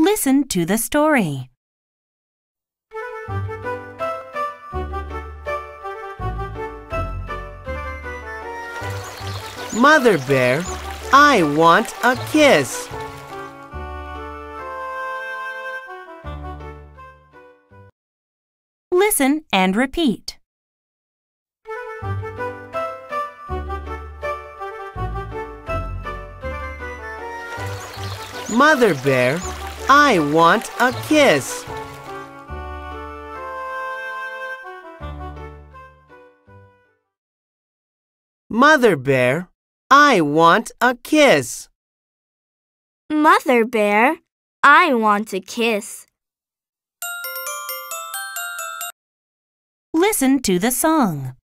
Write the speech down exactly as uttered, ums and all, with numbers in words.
Listen to the story. Mother Bear, I want a kiss. Listen and repeat. Mother Bear, I want a kiss. Mother Bear, I want a kiss. Mother Bear, I want a kiss. Listen to the song.